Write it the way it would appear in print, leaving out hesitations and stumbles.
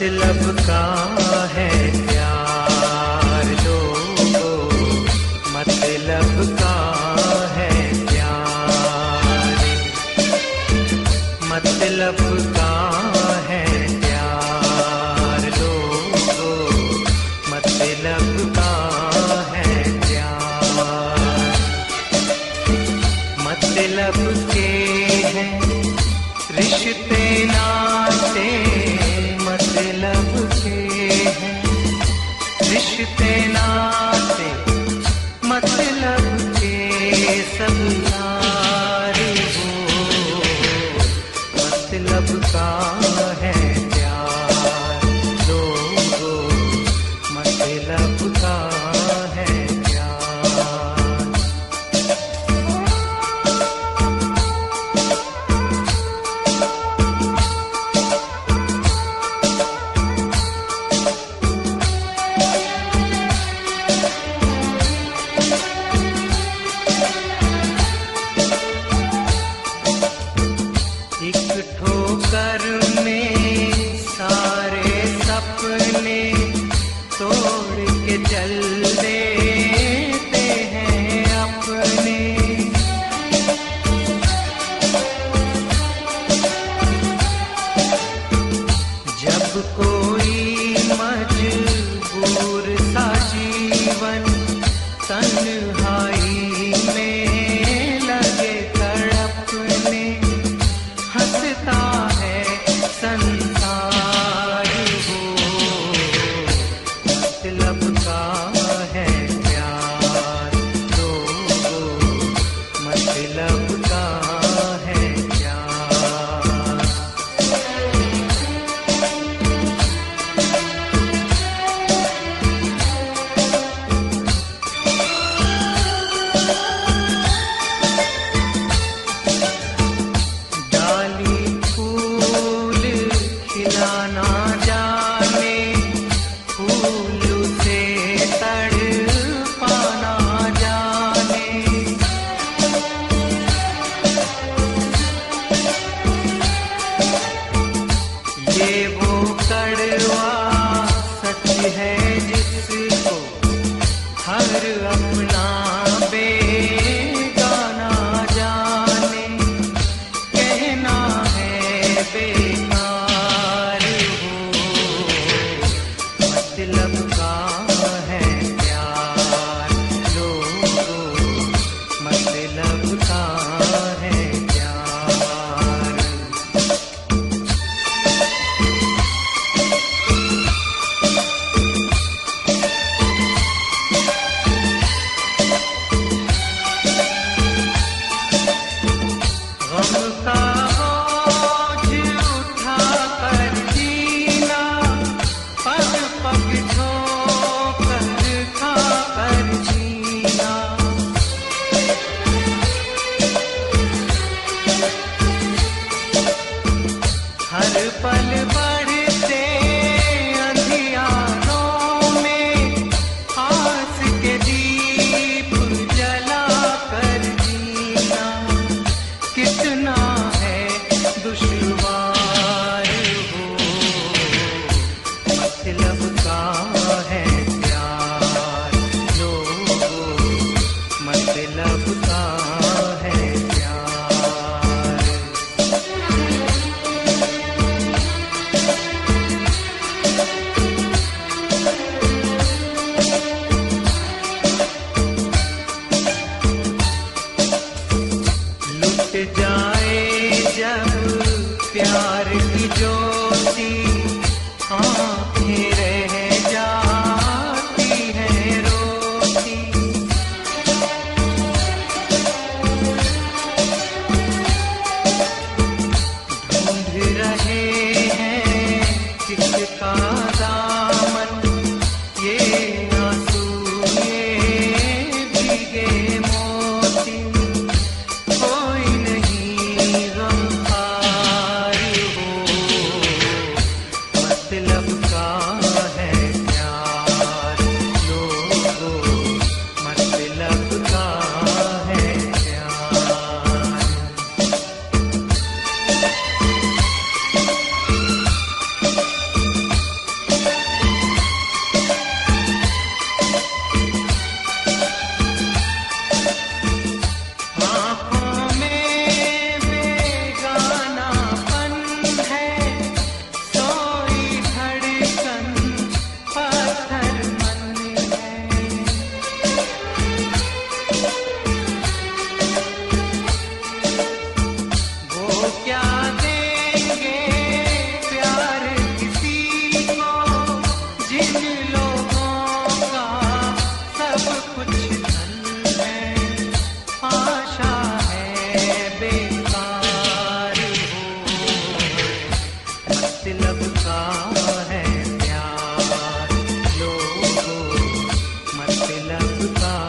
मतलब का है प्यार लोगों, मतलब का है प्यार, मतलब का है प्यार लोगों, मतलब का है प्यार। मतलब के हैं रिश्ते नाते, मतलब के हैं रिश्ते नाते, मतलब के सब यार हो, मतलब का है प्यार लोगों, मतलब का है प्यार। एक ठोकर में सारे सपने तोड़ के चल देते हैं अपने। जब कोई मजबूर सा जीवन तन्हाई में लगे तड़पने, हंसता है संसार हो, मतलब का है प्यार लोगों, मतलब का है प्यार। डाली फूल खिलाना जाने, फूल से तड़पाना जाने, ये वो कड़वा सच है जिसको हर अपना बेगाना जाने, कहना है बेकार हो, मतलब का है प्यार लोगों, मतलब का है प्यार। गम का बोझ उठा कर जीना, पग पग ठोकर खा कर जीना, हर पल बढ़ते अंधियारों में आस के दीप जला कर जीना, कितना है दुश्वार हो, मतलब का है प्यार लोगों, मतलब का है प्यार। लुट जाए जब प्यार की ज्योति, आँखें रह जाती हैं रोती, ढूंढ रहे हैं किसका दामन, ये आंसू ये भीगे मोती, कोई नहीं गमखार हो, मतलब का